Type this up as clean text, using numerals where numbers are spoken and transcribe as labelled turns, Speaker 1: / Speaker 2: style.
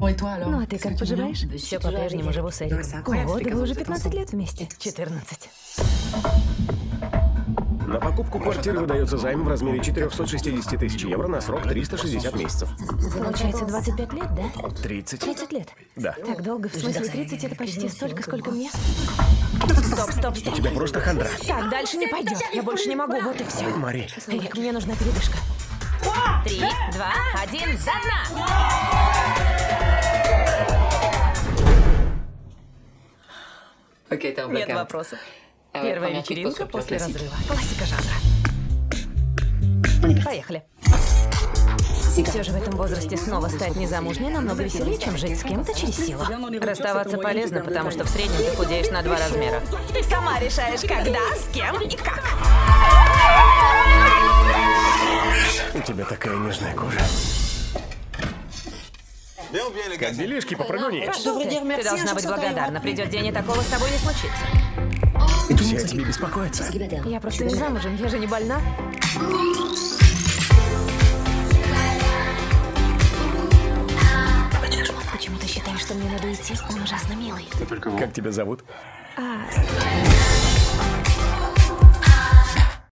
Speaker 1: Ну, а ты как поживаешь? Все по-прежнему живу с Эриком. Ого, да вы уже 15 лет вместе. 14.
Speaker 2: На покупку квартиры выдается займ в размере 460 тысяч евро на срок 360 месяцев.
Speaker 1: Получается 25 лет, да?
Speaker 2: 30.
Speaker 1: 30 лет?
Speaker 2: Да.
Speaker 1: Так долго, в смысле 30 это почти столько, сколько мне? Стоп.
Speaker 2: У тебя просто хандра.
Speaker 1: Так, дальше не пойдет. Я больше не могу, вот и все.
Speaker 2: Мари,
Speaker 1: Эрик, мне нужна передышка. 3, 2, 1, до дна! Нет вопросов. Первая вечеринка после разрыва. Классика жанра. Поехали. Все же в этом возрасте снова стать незамужней намного веселее, чем жить с кем-то через силу. Расставаться полезно, потому что в среднем ты худеешь на 2 размера. Ты сама решаешь, когда, с кем и как.
Speaker 2: у тебя такая нежная кожа. Как делишки, попрыгуни?
Speaker 1: Ты должна быть благодарна. Придет день, и такого с тобой не случится.
Speaker 2: Все о тебе беспокоятся.
Speaker 1: Я просто не замужем, я же не больна. Почему ты считаешь, что мне надо идти? Он ужасно милый.
Speaker 2: Как тебя зовут?